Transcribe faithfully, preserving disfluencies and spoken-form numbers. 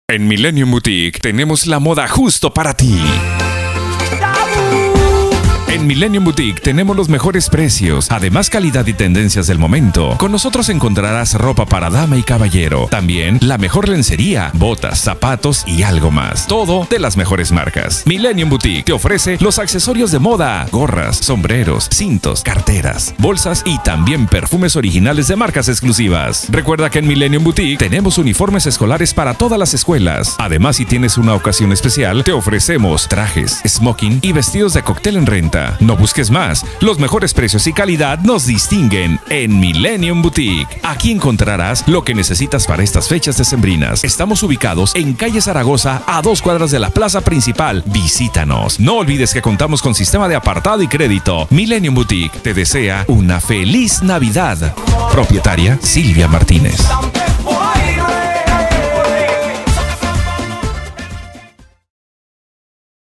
En Millennium Boutique tenemos la moda justo para ti. En Millennium Boutique tenemos los mejores precios, además calidad y tendencias del momento. Con nosotros encontrarás ropa para dama y caballero, también la mejor lencería, botas, zapatos y algo más. Todo de las mejores marcas. Millennium Boutique te ofrece los accesorios de moda, gorras, sombreros, cintos, carteras, bolsas y también perfumes originales de marcas exclusivas. Recuerda que en Millennium Boutique tenemos uniformes escolares para todas las escuelas. Además, si tienes una ocasión especial, te ofrecemos trajes, smoking y vestidos de cóctel en renta. No busques más, los mejores precios y calidad nos distinguen en Millennium Boutique. Aquí encontrarás lo que necesitas para estas fechas decembrinas. Estamos ubicados en calle Zaragoza, a dos cuadras de la plaza principal. Visítanos. No olvides que contamos con sistema de apartado y crédito. Millennium Boutique te desea una feliz Navidad. Propietaria Silvia Martínez.